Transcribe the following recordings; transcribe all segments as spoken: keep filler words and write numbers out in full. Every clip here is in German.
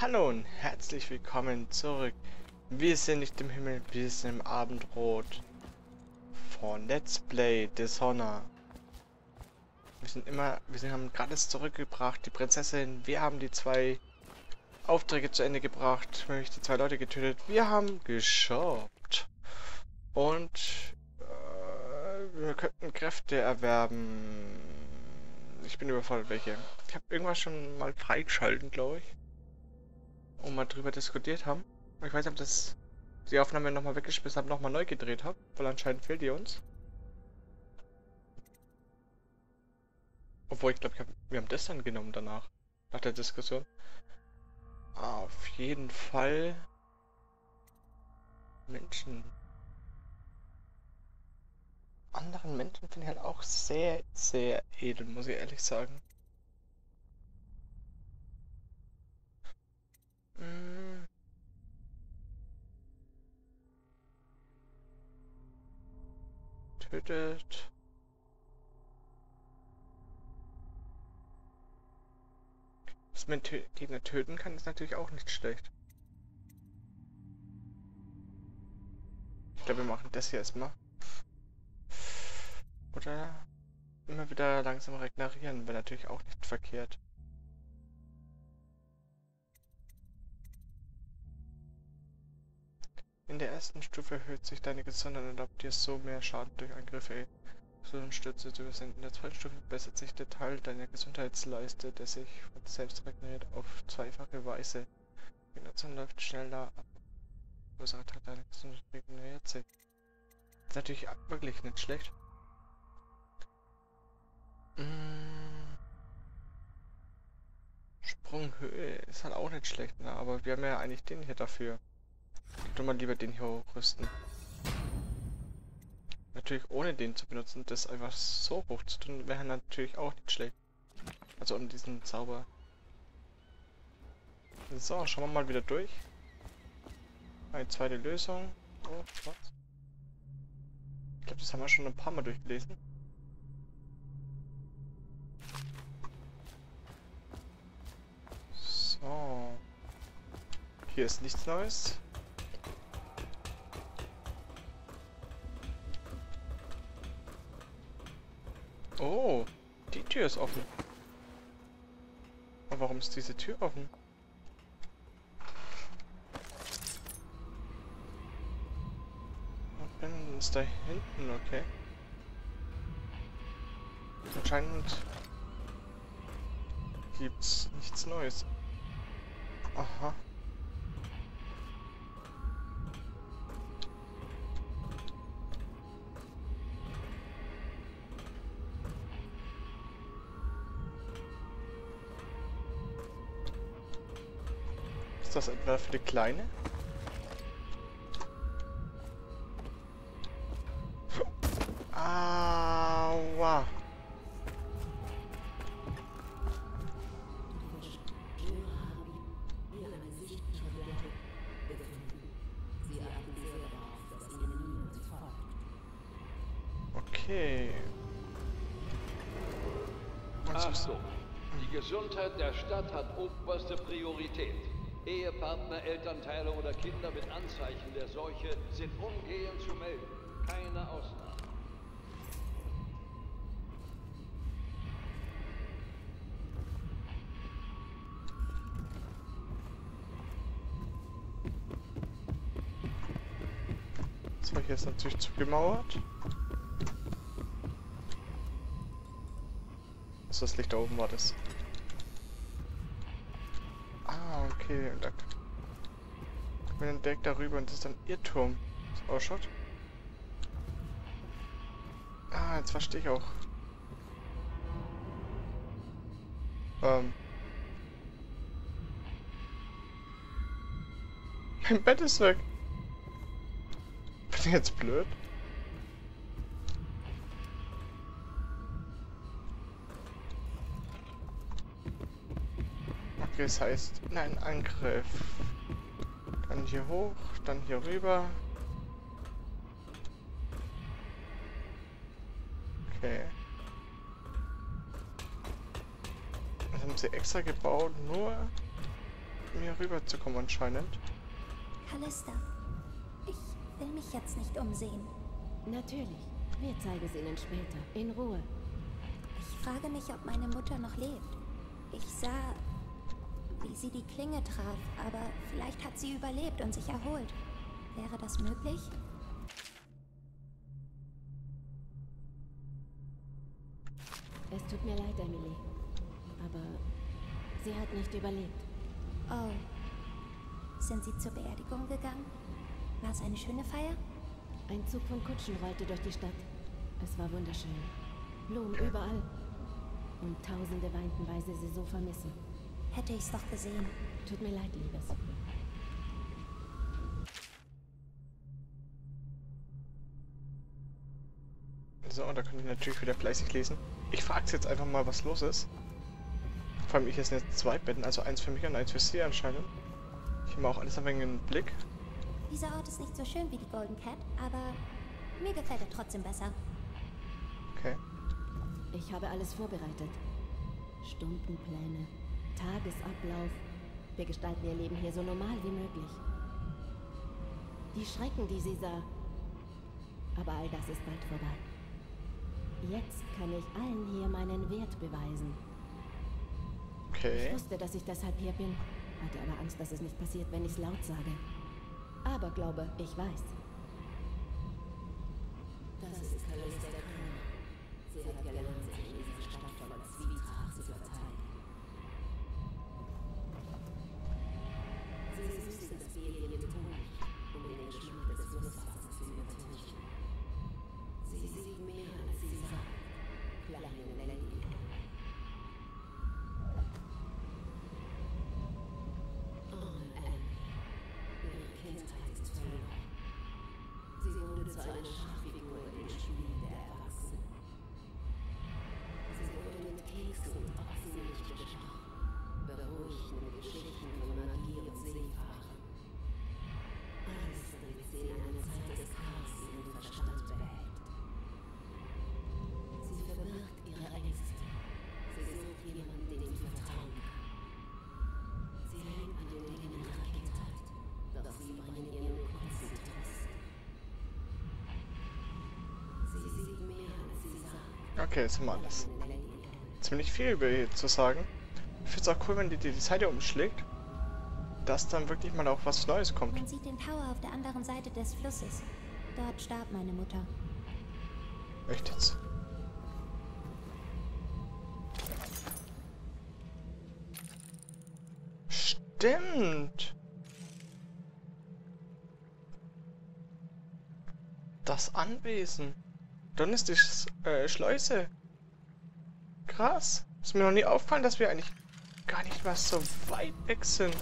Hallo und herzlich willkommen zurück. Wir sind nicht im Himmel, wir sind im Abendrot von Let's Play Dishonor. Wir sind immer, wir sind, haben gerade es zurückgebracht, die Prinzessin. Wir haben die zwei Aufträge zu Ende gebracht, nämlich die zwei Leute getötet. Wir haben geschafft. Und äh, wir könnten Kräfte erwerben. Ich bin überfordert, welche. Ich habe irgendwas schon mal freigeschalten, glaube ich. Und mal drüber diskutiert haben. Ich weiß nicht, ob das die Aufnahme nochmal weggeschmissen habe, nochmal neu gedreht habe, weil anscheinend fehlt die uns. Obwohl, ich glaube, hab, wir haben das dann genommen danach, nach der Diskussion. Auf jeden Fall Menschen. Anderen Menschen finde ich halt auch sehr, sehr edel, muss ich ehrlich sagen. Hm. Tötet. Dass man tö Gegner töten kann, ist natürlich auch nicht schlecht. Ich glaube, wir machen das hier erstmal. Oder immer wieder langsam regenerieren, wäre natürlich auch nicht verkehrt. In der ersten Stufe erhöht sich deine Gesundheit und erlaubt dir so mehr Schaden durch Angriffe und Stürze zu übersenden. In der zweiten Stufe bessert sich der Teil deiner Gesundheitsleiste, der sich von selbst regeneriert, auf zweifache Weise. Die Generation läuft schneller ab. Größerer Teil deiner Gesundheit regeneriert sich. Das ist natürlich wirklich nicht schlecht. Mmh. Sprunghöhe ist halt auch nicht schlecht, ne? Aber wir haben ja eigentlich den hier dafür. Ich tu mal lieber den hier hochrüsten. Natürlich ohne den zu benutzen, das einfach so hoch zu tun, wäre natürlich auch nicht schlecht. Also um diesen Zauber. So, schauen wir mal wieder durch. Eine zweite Lösung. Oh, was? Ich glaube, das haben wir schon ein paar Mal durchgelesen. So. Hier ist nichts Neues. Oh, die Tür ist offen. Aber warum ist diese Tür offen? Und ist da hinten, okay. Anscheinend gibt's nichts Neues. Aha. Ist das etwa für die Kleine? Aua. Okay. Achtung! Die Gesundheit der Stadt hat oberste Priorität. Ehepartner, Elternteile oder Kinder mit Anzeichen der Seuche sind umgehend zu melden. Keine Ausnahme. So, hier ist natürlich zugemauert. Also das Licht da oben war das. Ah, okay. Und da kommen wir dann direkt darüber und das ist dann Irrturm. So ausschaut. Ah, jetzt verstehe ich auch. Ähm. Mein Bett ist weg. Bin ich jetzt blöd? Okay, das heißt, nein, Angriff. Dann hier hoch, dann hier rüber. Okay. Das haben sie extra gebaut, nur um hier rüber zu kommen anscheinend. Callista, ich will mich jetzt nicht umsehen. Natürlich. Wir zeigen es Ihnen später. In Ruhe. Ich frage mich, ob meine Mutter noch lebt. Ich sah, wie sie die Klinge traf, aber vielleicht hat sie überlebt und sich erholt. Wäre das möglich? Es tut mir leid, Emily. Aber sie hat nicht überlebt. Oh. Sind Sie zur Beerdigung gegangen? War es eine schöne Feier? Ein Zug von Kutschen rollte durch die Stadt. Es war wunderschön. Blumen überall. Und Tausende weinten, weil sie sie so vermissen. Hätte ich's doch gesehen. Tut mir leid, Liebes. So, und da kann ich natürlich wieder fleißig lesen. Ich frage jetzt einfach mal, was los ist. Vor allem, ich hier sind jetzt zwei Betten, also eins für mich und eins für sie anscheinend. Ich habe auch alles ein wenig in den Blick. Dieser Ort ist nicht so schön wie die Golden Cat, aber mir gefällt er trotzdem besser. Okay. Ich habe alles vorbereitet. Stundenpläne, Tagesablauf. Wir gestalten ihr Leben hier so normal wie möglich. Die Schrecken, die sie sah. Aber all das ist bald vorbei. Jetzt kann ich allen hier meinen Wert beweisen. Okay. Ich wusste, dass ich deshalb hier bin, hatte aber Angst, dass es nicht passiert, wenn ich es laut sage. Aber glaube, ich weiß. Das ist Callista Khan. Sie hat gelernt, sich in dieser Stadt von Zwietracht zu verteidigen. Sie süßen das Bier hier mit Honig, um den Geschmack des Flusswassers zu übertünchen. Sie sieht mehr, als sie sagt. Kleine Lady. Oh, Anne. Ihre Kindheit ist verloren. Sie wurde zu einer Schachfigur in den Spielen der Erwachsenen. Sie wurde mit Keksen und Ochsenmilch bestochen, beruhigt mit Geschichten von Magie und Seefahren. Alles, damit sie in einer Zeit des Chaos ihren Verstand behält. Sie verbirgt ihre Ängste. Sie sucht jemanden, dem sie vertrauen kann. Sie hängt an den Dingen ihrer Kindheit, doch sie bringen ihr nur kurzen Trost. Sie sieht mehr, als sie sagt. Okay, jetzt haben wir alles. Ziemlich viel über ihr zu sagen. Ich finde es auch cool, wenn die die Seite umschlägt, dass dann wirklich mal auch was Neues kommt. Man sieht den Tower auf der anderen Seite des Flusses. Dort starb meine Mutter. Echt jetzt? Stimmt! Das Anwesen. Dann ist die Sch äh, Schleuse. Krass. Ist mir noch nie aufgefallen, dass wir eigentlich gar nicht mal so weit weg sind.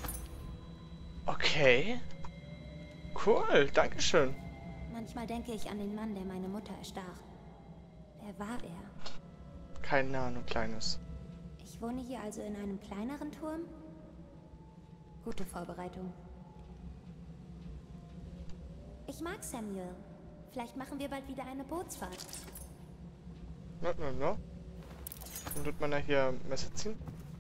Okay. Cool, dankeschön. Manchmal denke ich an den Mann, der meine Mutter erstach. Wer war er? Keine Ahnung, Kleines. Ich wohne hier also in einem kleineren Turm? Gute Vorbereitung. Ich mag Samuel. Vielleicht machen wir bald wieder eine Bootsfahrt. No, no, no. Dann tut man ja hier Messer ziehen.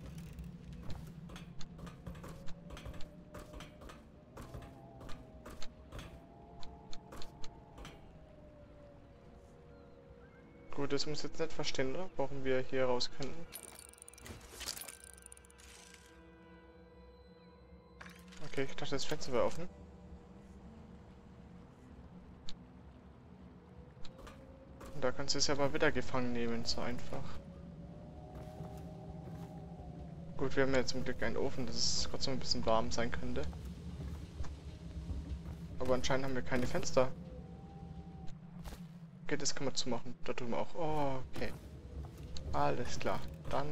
Gut, das muss ich jetzt nicht verstehen, oder? Warum wir hier raus könnten. Okay, ich dachte, das Fenster wäre offen. Und da kannst du es ja aber wieder gefangen nehmen, so einfach. Gut, wir haben ja zum Glück einen Ofen, dass es trotzdem ein bisschen warm sein könnte. Aber anscheinend haben wir keine Fenster. Okay, das kann man zumachen. Da drüben auch. Oh, okay. Alles klar. Dann...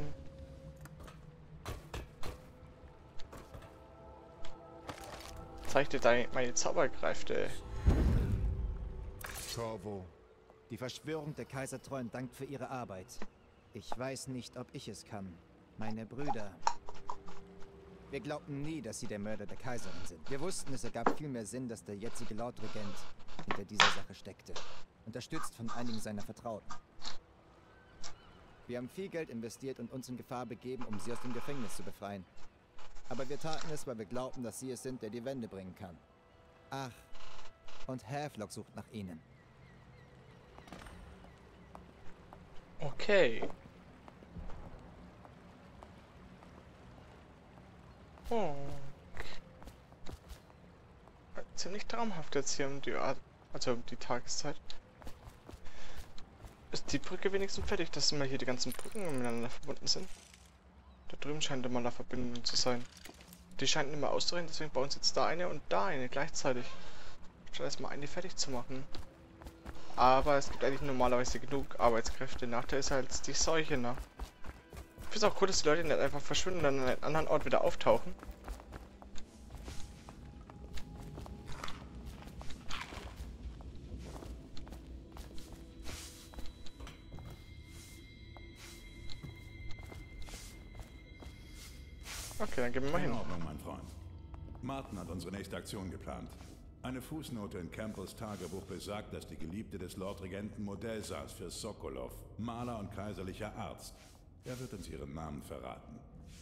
zeig dir deine, meine Zauberkräfte. Corvo. Die Verschwörung der Kaisertreuen dankt für ihre Arbeit. Ich weiß nicht, ob ich es kann. Meine Brüder... Wir glaubten nie, dass sie der Mörder der Kaiserin sind. Wir wussten, es ergab viel mehr Sinn, dass der jetzige Lordregent hinter dieser Sache steckte. Unterstützt von einigen seiner Vertrauten. Wir haben viel Geld investiert und uns in Gefahr begeben, um sie aus dem Gefängnis zu befreien. Aber wir taten es, weil wir glaubten, dass sie es sind, der die Wende bringen kann. Ach, und Havelock sucht nach ihnen. Okay. Oh. Ziemlich traumhaft jetzt hier um die Art, also um die Tageszeit. Ist die Brücke wenigstens fertig, dass mal hier die ganzen Brücken miteinander verbunden sind? Da drüben scheint immer eine Verbindung zu sein. Die scheinen immer auszureden, deswegen bauen sie jetzt da eine und da eine gleichzeitig. Statt erstmal eine fertig zu machen. Aber es gibt eigentlich normalerweise genug Arbeitskräfte. Nachteil ist halt die Seuche, ne? Ich finde es auch cool, dass die Leute nicht einfach verschwinden und dann an einem anderen Ort wieder auftauchen. Okay, dann gehen wir mal hin. In Ordnung, mein Freund. Martin hat unsere nächste Aktion geplant. Eine Fußnote in Campbells Tagebuch besagt, dass die Geliebte des Lord-Regenten Modell saß für Sokolov, Maler und kaiserlicher Arzt. Er wird uns ihren Namen verraten.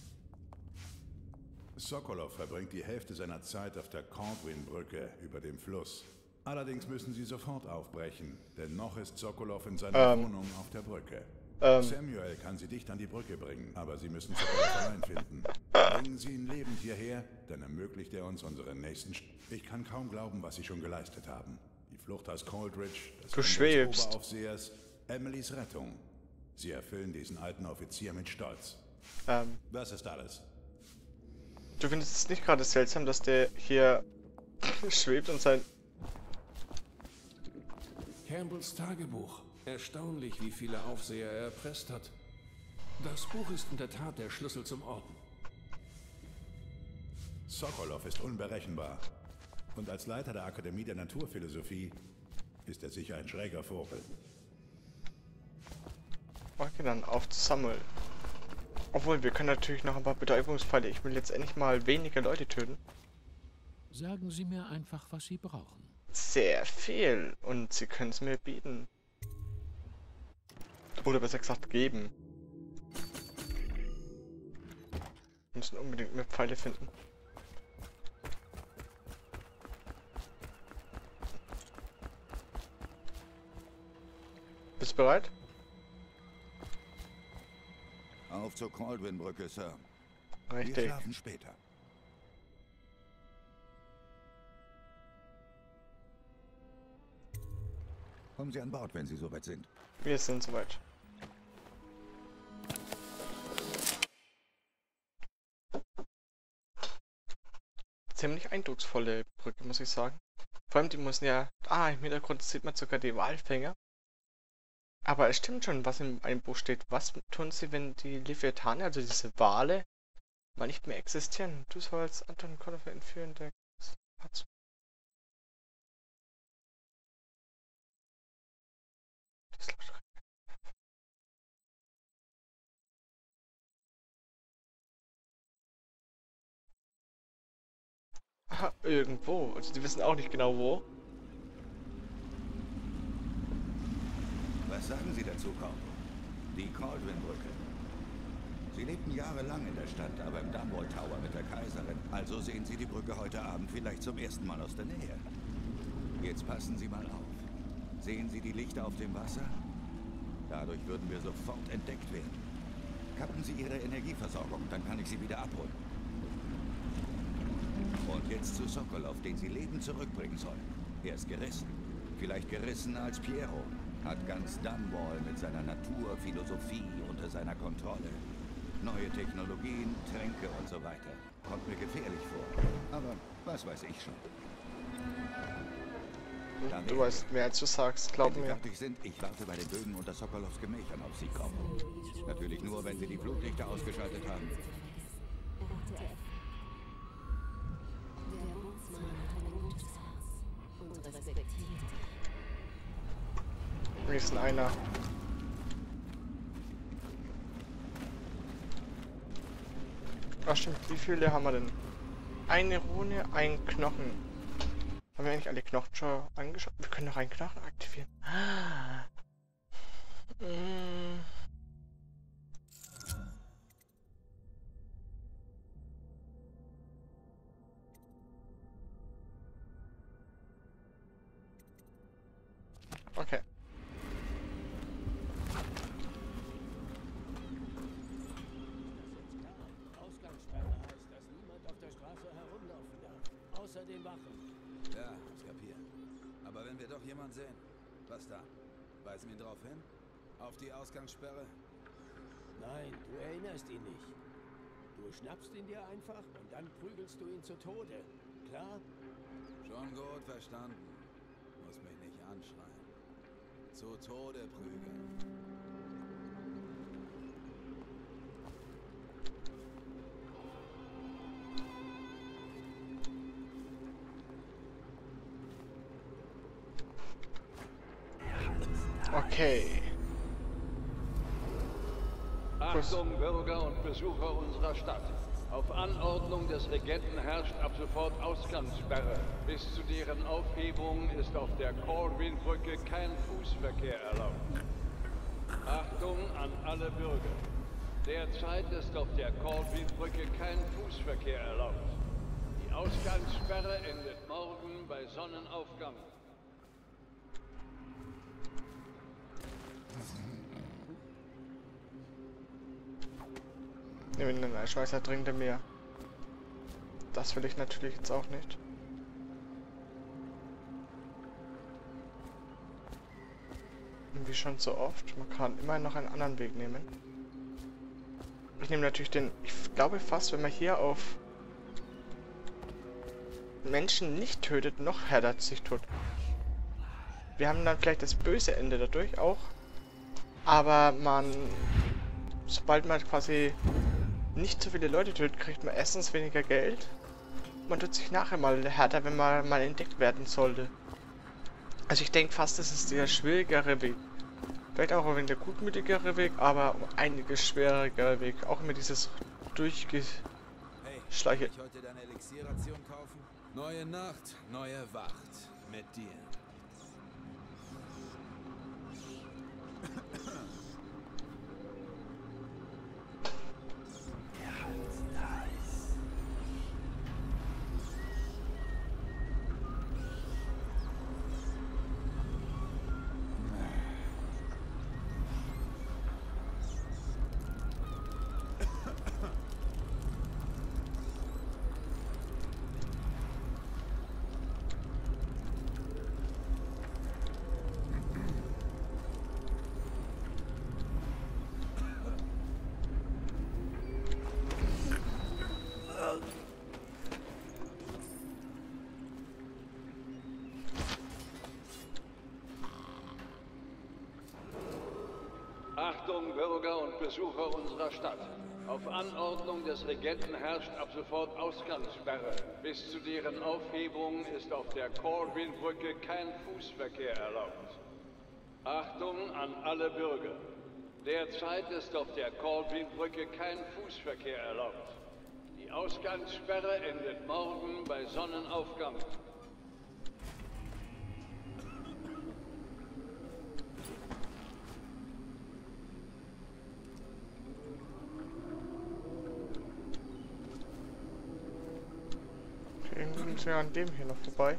Sokolov verbringt die Hälfte seiner Zeit auf der Caldwin-Brücke über dem Fluss. Allerdings müssen sie sofort aufbrechen, denn noch ist Sokolov in seiner ähm. Wohnung auf der Brücke. Ähm. Samuel kann sie dicht an die Brücke bringen, aber sie müssen Sokolov allein finden. Bringen Sie ihn lebend hierher, dann ermöglicht er uns unseren nächsten Sch Ich kann kaum glauben, was Sie schon geleistet haben. Die Flucht aus Coldridge, das du Ende des schwebst. Oberaufsehers, Emilys Rettung. Sie erfüllen diesen alten Offizier mit Stolz. Ähm. Das ist alles. Du findest es nicht gerade seltsam, dass der hier schwebt und sein... Campbells Tagebuch. Erstaunlich, wie viele Aufseher er erpresst hat. Das Buch ist in der Tat der Schlüssel zum Orden. Sokolov ist unberechenbar. Und als Leiter der Akademie der Naturphilosophie ist er sicher ein schräger Vogel. Okay, dann auf zu Samuel. Obwohl, wir können natürlich noch ein paar Betäubungspfeile. Ich will jetzt endlich mal weniger Leute töten. Sagen Sie mir einfach, was Sie brauchen. Sehr viel. Und Sie können es mir bieten. Oder besser gesagt, geben. Wir müssen unbedingt mehr Pfeile finden. Bist du bereit? Auf zur Caldwin-Brücke, Sir. Wir Richtig. schlafen später. Kommen Sie an Bord, wenn Sie soweit sind. Wir sind soweit. Ziemlich eindrucksvolle Brücke, muss ich sagen. Vor allem, die müssen ja... Ah, im Hintergrund sieht man sogar die Walfänger. Aber es stimmt schon, was in einem Buch steht. Was tun sie, wenn die Leviathane, also diese Wale, mal nicht mehr existieren? Du sollst Anton Conifer entführen, der... Aha, irgendwo. Also die wissen auch nicht genau wo. Was sagen Sie dazu, Corpo? Die Caldwin-Brücke. Sie lebten jahrelang in der Stadt, aber im Dunwall Tower mit der Kaiserin. Also sehen Sie die Brücke heute Abend vielleicht zum ersten Mal aus der Nähe. Jetzt passen Sie mal auf. Sehen Sie die Lichter auf dem Wasser? Dadurch würden wir sofort entdeckt werden. Kappen Sie Ihre Energieversorgung, dann kann ich Sie wieder abholen. Und jetzt zu Sokolov, den Sie lebend zurückbringen sollen. Er ist gerissen. Vielleicht gerissener als Piero. Hat ganz Dunwall mit seiner Naturphilosophie unter seiner Kontrolle. Neue Technologien, Tränke und so weiter. Kommt mir gefährlich vor. Aber was weiß ich schon. Dann du weißt mehr als du sagst, glaub mir. Wenn Sie mir. fertig sind, ich warte bei den Bögen unter Sokolovs Gemächern auf Sie kommen. Natürlich nur, wenn Sie die Flutlichter ausgeschaltet haben. Der Bootsmann hat ein gutes Herz und respektiert dich. Wenigstens einer. Ach stimmt, wie viele haben wir denn? Eine Rune, ein Knochen. Haben wir eigentlich alle Knochen schon angeschaut? Wir können noch einen Knochen aktivieren. Ah. Mm. Okay. Ausgangssperre heißt, dass niemand auf der Straße herumlaufen darf. Außer den Wachen. Ja, ich kapiere. Aber wenn wir doch jemanden sehen, was dann? Weisen wir ihn drauf hin? Auf die Ausgangssperre? Nein, du erinnerst ihn nicht. Du schnappst ihn dir einfach und dann prügelst du ihn zu Tode. Klar? Schon gut verstanden. Muss mich nicht anschreien. Zu Tode prügeln. Okay. Achtung, Bürger und Besucher unserer Stadt. Auf Anordnung des Regenten herrscht ab sofort Ausgangssperre. Bis zu deren Aufhebung ist auf der Corwin-Brücke kein Fußverkehr erlaubt. Achtung an alle Bürger. Derzeit ist auf der Corwin-Brücke kein Fußverkehr erlaubt. Die Ausgangssperre endet morgen bei Sonnenaufgang. Nehmen den Eischweißer trinkt er mir. Das will ich natürlich jetzt auch nicht. Und wie schon so oft, man kann immer noch einen anderen Weg nehmen. Ich nehme natürlich den, ich glaube fast, wenn man hier auf Menschen nicht tötet, noch härter sich tut. Wir haben dann vielleicht das böse Ende dadurch auch. Aber man, sobald man quasi nicht so viele Leute tötet, kriegt man erstens weniger Geld. Man tut sich nachher mal härter, wenn man mal entdeckt werden sollte. Also ich denke fast, das ist der schwierigere Weg. Vielleicht auch ein wenig der gutmütigere Weg, aber um einiges schwieriger Weg. Auch immer dieses Durchgeschleiche. Hey, ich heute deine Elixierration kaufen? Neue Nacht, neue Wacht. Mit dir. Achtung, Bürger und Besucher unserer Stadt. Auf Anordnung des Regenten herrscht ab sofort Ausgangssperre. Bis zu deren Aufhebung ist auf der Corwin-Brücke kein Fußverkehr erlaubt. Achtung an alle Bürger. Derzeit ist auf der Corwin-Brücke kein Fußverkehr erlaubt. Die Ausgangssperre endet morgen bei Sonnenaufgang. Irgendwie müssen wir an dem hier noch vorbei.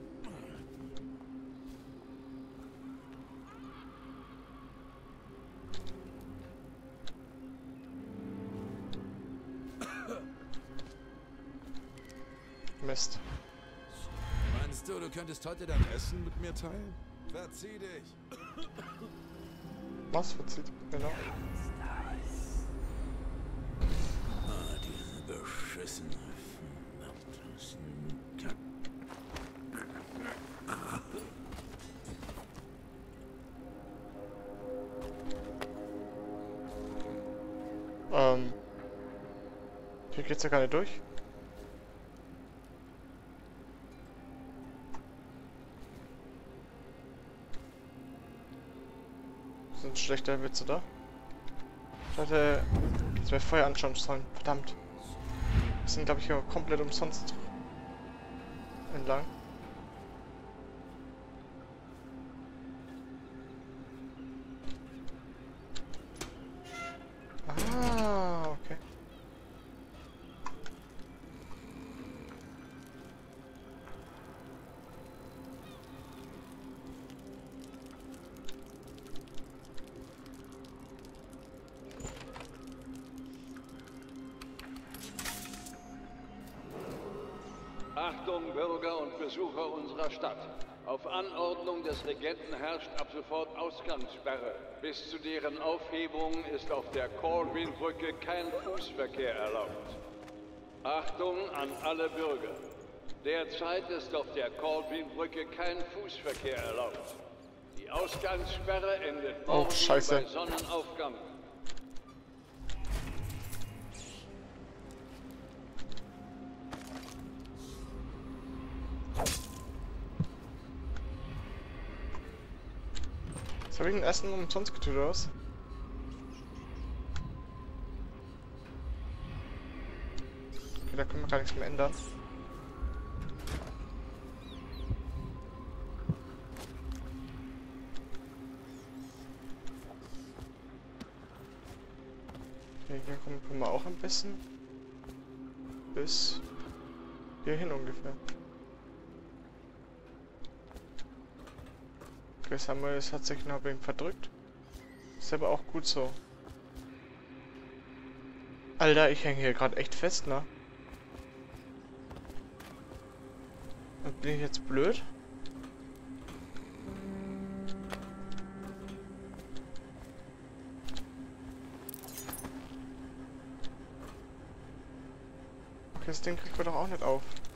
Mist. Meinst du, du könntest heute dein Essen mit mir teilen? Verzieh dich. Was verzieht? Genau. Ah, diese beschissene Ähm. Hier geht's ja gar nicht durch. Sind schlechte Witze da? Ich hatte jetzt bei Feuer anschauen sollen. Verdammt. Wir sind, glaube ich, hier komplett umsonst entlang. Ah, okay. Achtung, Bürger und Besucher unserer Stadt. Auf Anordnung des Regenten herrscht ab sofort Ausgangssperre. Bis zu deren Aufhebung ist auf der Caldwin-Brücke kein Fußverkehr erlaubt. Achtung an alle Bürger. Derzeit ist auf der Caldwin-Brücke kein Fußverkehr erlaubt. Die Ausgangssperre endet morgen oh, Scheiße. bei Sonnenaufgang. Jetzt habe ich den ersten umsonst getötet, oder was? Okay, da können wir gar nichts mehr ändern. Okay, hier kommen, kommen wir auch am besten bis hierhin ungefähr. Okay, Samuel, es hat sich noch wegen verdrückt. Ist aber auch gut so. Alter, ich hänge hier gerade echt fest, ne? Und bin ich jetzt blöd? Okay, das Ding kriegt wir doch auch nicht auf.